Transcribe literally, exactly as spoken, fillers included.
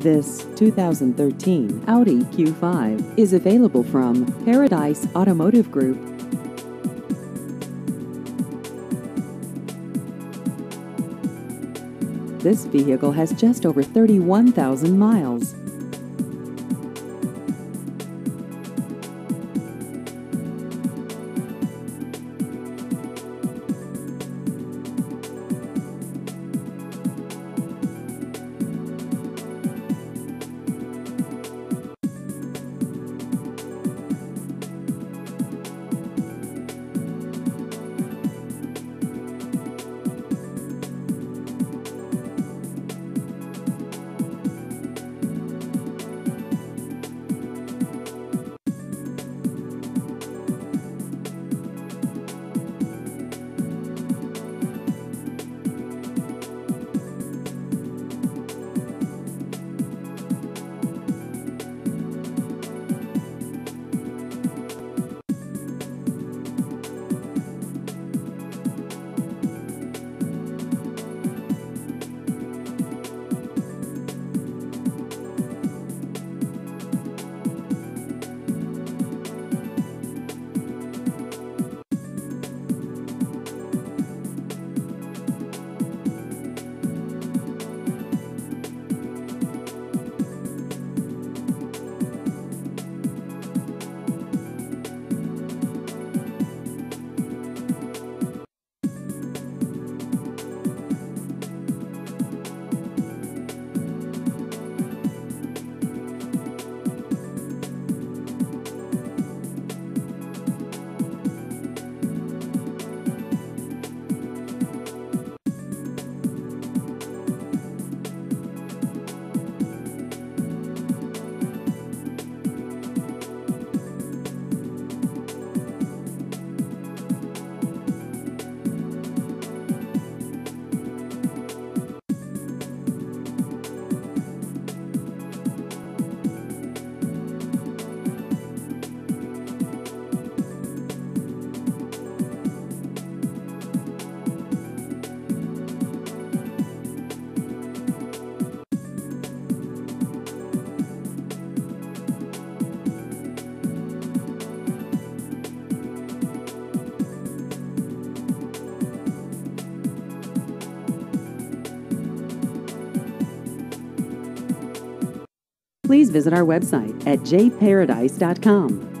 This two thousand thirteen Audi Q five is available from Paradise Automotive Group. This vehicle has just over thirty-one thousand miles. Please visit our website at j paradise dot com.